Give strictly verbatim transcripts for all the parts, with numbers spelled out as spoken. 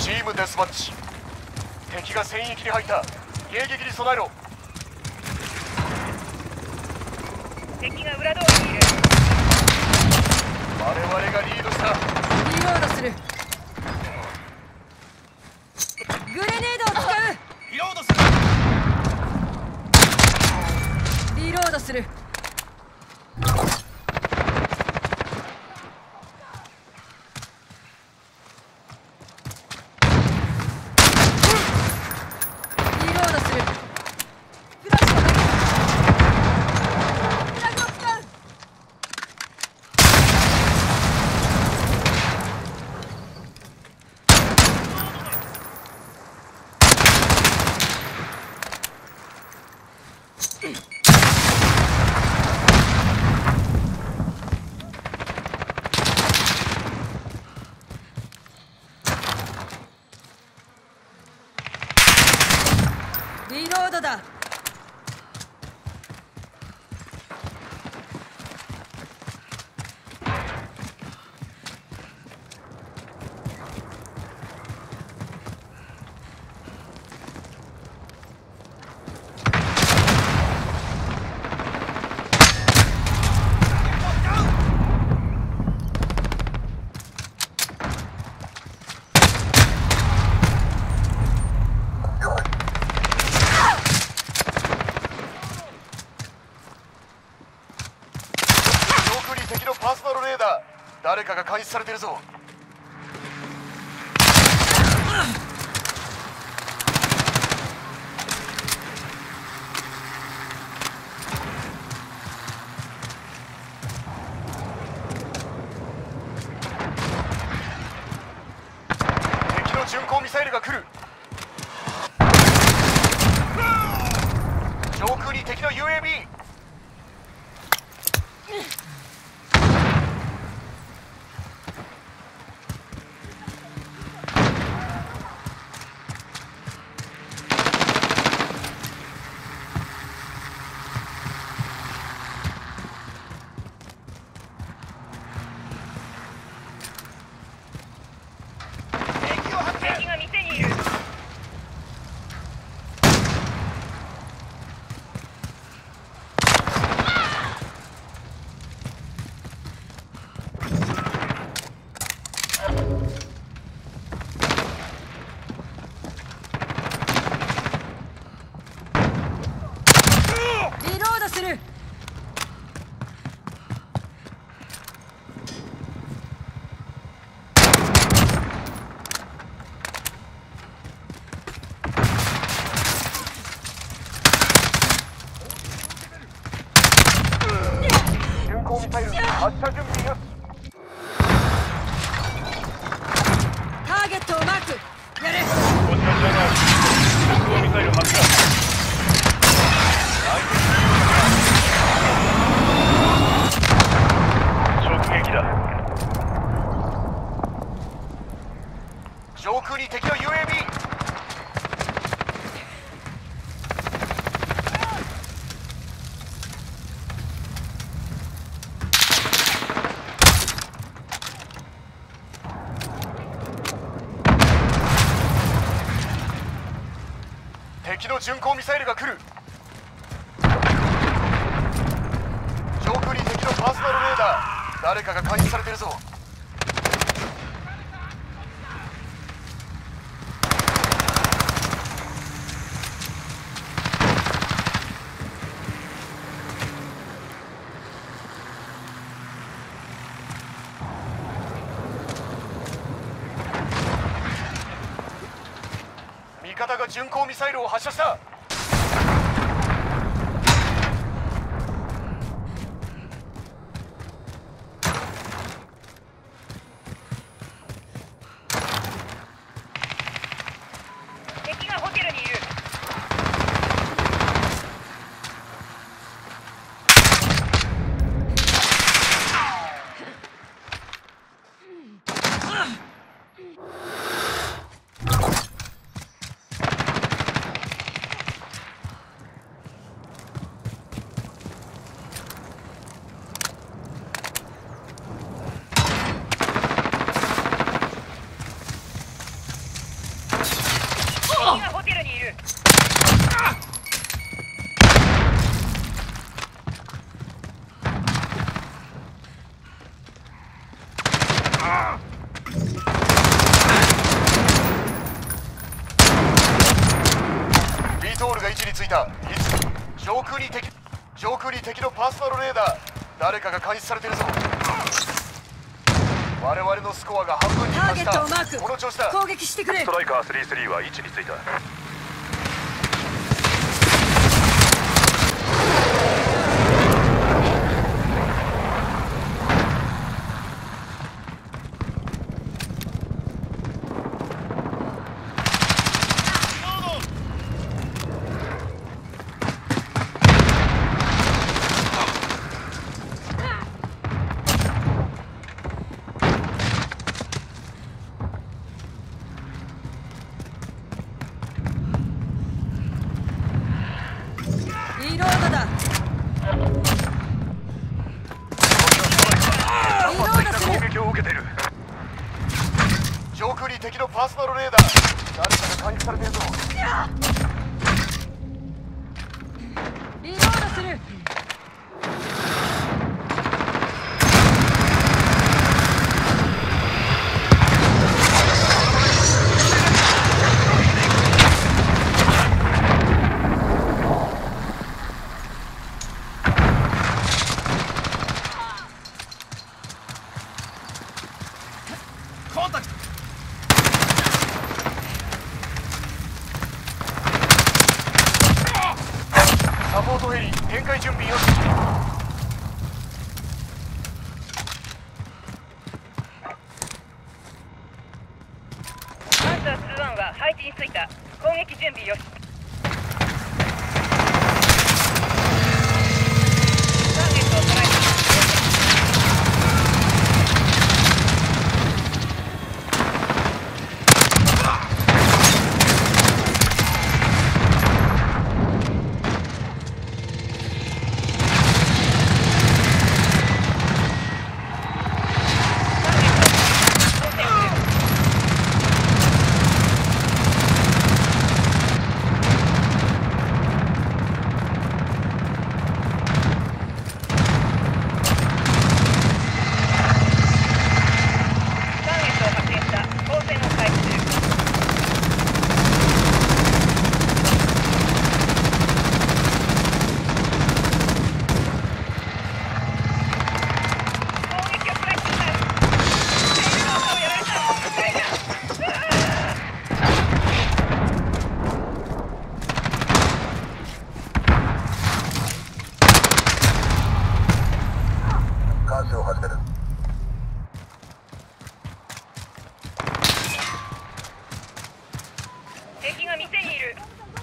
チームデスマッチ。敵が戦域に入った。迎撃に備えろ。 敵が裏通りにいる。 我々がリードした。 リロードする。グレネードを使う。 リロードする。 リロードする。リロードだ。 敵のパーソナルレーダー、誰かが監視されてるぞ。敵の巡航ミサイルが来る。上空に敵の ユーエービー。 リロードする。 巡航ミサイル発射準備よし。 ターゲットをマーク。やれ。 こちらじゃない。巡航ミサイル発射。直撃だ。上空に敵の ユーエービー。敵の巡航ミサイルが来る。上空に敵のパーソナルレーダー、誰かが監視されてるぞ。味方が巡航ミサイルを発射した。 敵がホテルにいる。 ビトールが位置についた。上空に敵上空に敵のパーソナルレーダー。誰かが監視されてるぞ。我々のスコアが半分にターゲ達した。 ットをマーク。 この調子だ。 攻撃してくれ。 ストライカースリースリーは位置についた。 リロードだ。リロードす攻る。 撃を受けている。 上空に敵のパーソナルレーダー。誰かが監視されてるぞ。 リロードする。 サポートヘリ展開準備よし。 パンサーツーワンは配置についた。攻撃準備よし。ターゲットを捉えた。敵が店にいる。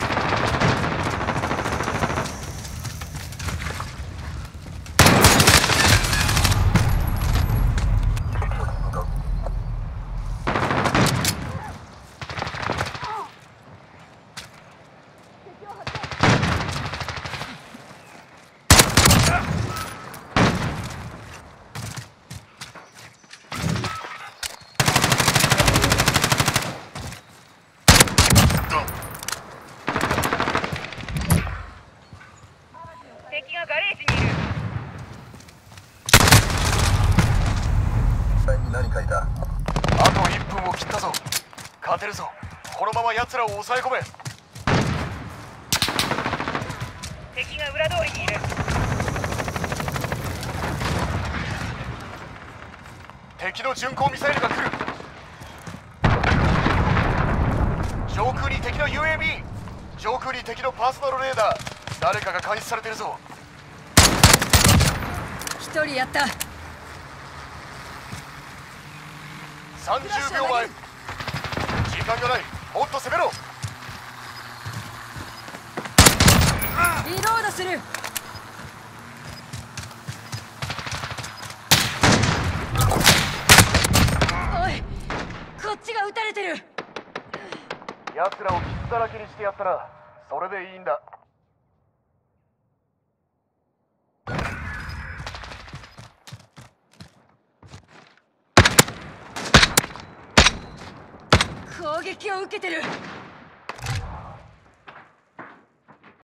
敵がガレージにいる。 何かいた。あといっぷんを切ったぞ。勝てるぞ。このまま奴らを抑え込め。 敵が裏通りにいる。 敵の巡航ミサイルが来る。上空に敵の ユーエービー。 上空に敵のパーソナルレーダー。誰かが監視されてるぞ。 一人やった。 さんじゅうびょうまえ。時間がない。もっと攻めろ。 リロードする。おい、こっちが撃たれてる。 奴らを傷だらけにしてやったらそれでいいんだ。 攻撃を受けてる。